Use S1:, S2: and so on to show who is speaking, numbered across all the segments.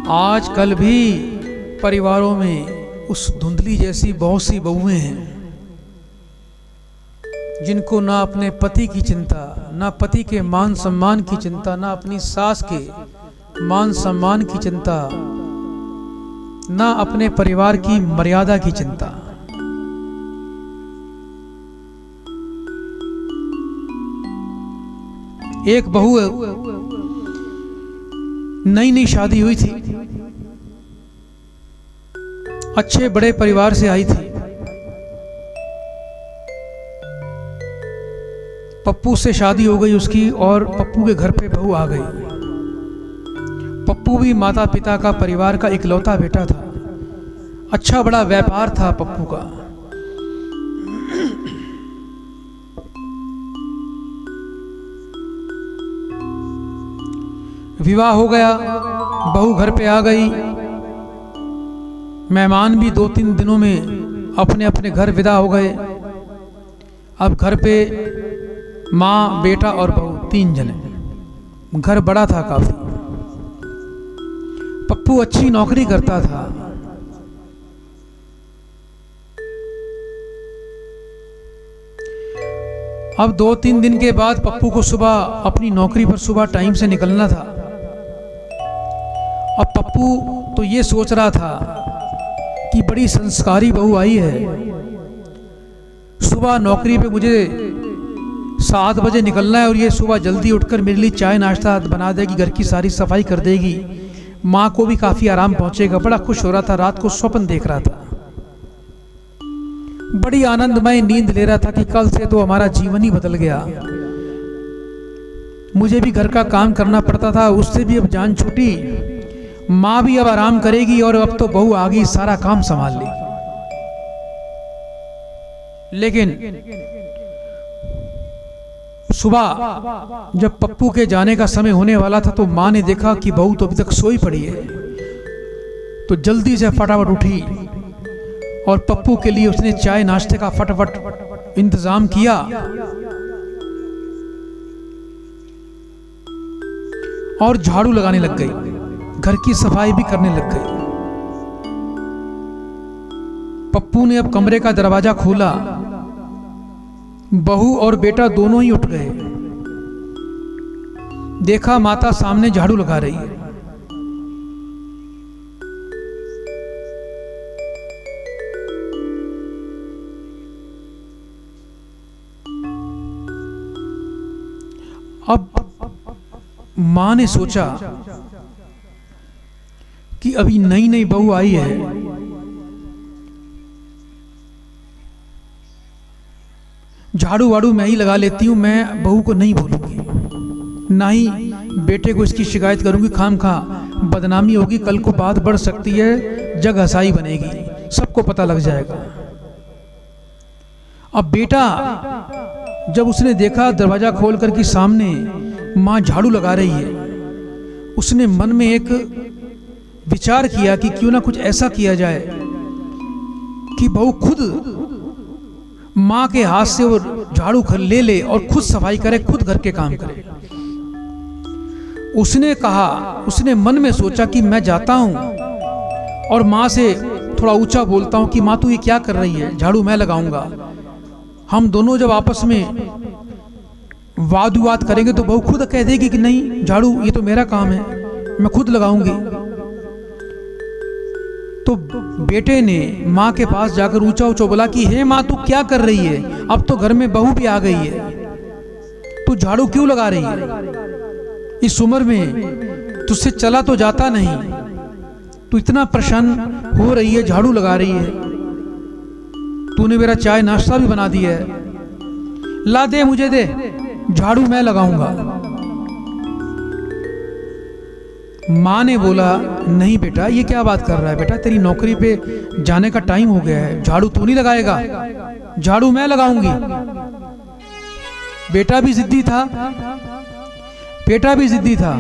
S1: आजकल भी परिवारों में उस धुंधली जैसी बहुत सी बहुएं हैं जिनको ना अपने पति की चिंता, ना पति के मान सम्मान की चिंता, ना अपनी सास के मान सम्मान की चिंता, ना अपने परिवार की मर्यादा की चिंता। एक बहू नई नई शादी हुई थी, अच्छे बड़े परिवार से आई थी। पप्पू से शादी हो गई उसकी और पप्पू के घर पे बहू आ गई। पप्पू भी माता पिता का परिवार का इकलौता बेटा था। अच्छा बड़ा व्यापार था पप्पू का। विवाह हो गया, बहू घर पे आ गई। मेहमान भी 2-3 दिनों में अपने अपने घर विदा हो गए। अब घर पे माँ, बेटा और बहू 3 जने। घर बड़ा था काफी। पप्पू अच्छी नौकरी करता था। अब 2-3 दिन के बाद पप्पू को सुबह अपनी नौकरी पर सुबह टाइम से निकलना था। अब पप्पू तो ये सोच रहा था कि बड़ी संस्कारी बहू आई है, सुबह नौकरी पे मुझे 7 बजे निकलना है और ये सुबह जल्दी उठकर मेरे लिए चाय नाश्ता बना देगी, घर की सारी सफाई कर देगी, माँ को भी काफ़ी आराम पहुँचेगा। बड़ा खुश हो रहा था, रात को स्वप्न देख रहा था, बड़ी आनंदमय नींद ले रहा था कि कल से तो हमारा जीवन ही बदल गया। मुझे भी घर का काम करना पड़ता था, उससे भी अब जान छूटी। माँ भी अब आराम करेगी और अब तो बहू आ गई, सारा काम संभाल लेगी। लेकिन सुबह जब पप्पू के जाने का समय होने वाला था तो माँ ने देखा कि बहू तो अभी तक सोई पड़ी है, तो जल्दी से फटाफट उठी और पप्पू के लिए उसने चाय नाश्ते का फटाफट इंतजाम किया और झाड़ू लगाने लग गई, घर की सफाई भी करने लग गई। पप्पू ने अब कमरे का दरवाजा खोला, बहू और बेटा दोनों ही उठ गए। देखा माता सामने झाड़ू लगा रही है। अब मां ने सोचा कि अभी नई नई बहू आई है, झाड़ू वाड़ू मैं ही लगा लेती हूं, मैं बहू को नहीं बोलूंगी, ना ही बेटे को इसकी शिकायत करूंगी, खामखा बदनामी होगी, कल को बात बढ़ सकती है, जग हसाई बनेगी, सबको पता लग जाएगा। अब बेटा जब उसने देखा दरवाजा खोलकर कि सामने मां झाड़ू लगा रही है, उसने मन में एक विचार किया कि क्यों ना कुछ ऐसा किया जाए कि बहू खुद मां के हाथ से वो झाड़ू ले और खुद सफाई करे, खुद घर के काम करे। उसने कहा, उसने मन में सोचा कि मैं जाता हूं और मां से थोड़ा ऊंचा बोलता हूं कि मां तू ये क्या कर रही है, झाड़ू मैं लगाऊंगा। हम दोनों जब आपस में वाद विवाद करेंगे तो बहू खुद कह देगी कि नहीं झाड़ू ये तो मेरा काम है, मैं खुद लगाऊंगी। तो बेटे ने माँ के पास जाकर ऊंचा ऊंचा बोला कि हे माँ तू क्या कर रही है, अब तो घर में बहू भी आ गई है, तू झाड़ू क्यों लगा रही है, इस उम्र में तुझसे चला तो जाता नहीं, तू इतना प्रसन्न हो रही है, झाड़ू लगा रही है, तूने मेरा चाय नाश्ता भी बना दिया है, ला दे मुझे दे, झाड़ू मैं लगाऊंगा। माँ ने बोला नहीं बेटा ये क्या बात कर रहा है, बेटा तेरी नौकरी पे जाने का टाइम हो गया है, झाड़ू तू नहीं लगाएगा, झाड़ू मैं लगाऊंगी। बेटा भी जिद्दी था, बेटा भी जिद्दी था।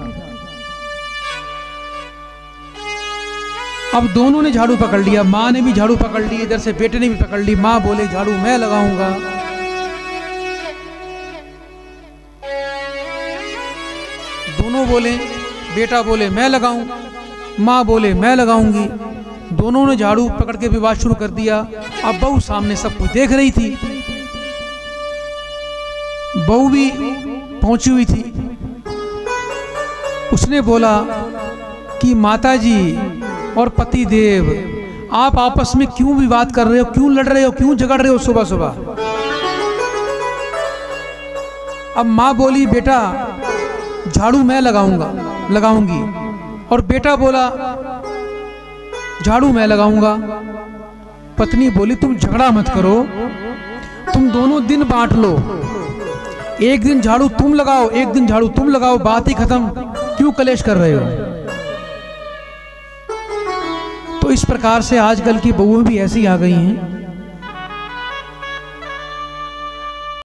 S1: अब दोनों ने झाड़ू पकड़ लिया, माँ ने भी झाड़ू पकड़ ली, इधर से बेटे ने भी पकड़ ली। माँ बोले झाड़ू मैं लगाऊंगा, दोनों बोले, बेटा बोले मैं लगाऊं। माँ बोले मैं लगाऊंगी। दोनों ने झाड़ू पकड़ के विवाद शुरू कर दिया। अब बहू सामने सब कुछ देख रही थी, बहू भी पहुंची हुई थी। उसने बोला कि माता जी और पति देव, आप आपस में क्यों विवाद कर रहे हो, क्यों लड़ रहे हो, क्यों झगड़ रहे हो सुबह सुबह। अब माँ बोली बेटा झाड़ू मैं लगाऊंगी। और बेटा बोला झाड़ू मैं लगाऊंगा। पत्नी बोली तुम झगड़ा मत करो, तुम दोनों दिन बांट लो, एक दिन झाड़ू तुम लगाओ, एक दिन झाड़ू तुम लगाओ, बात ही खत्म, क्यों कलेश कर रहे हो। तो इस प्रकार से आजकल की बहुएं भी ऐसी आ गई हैं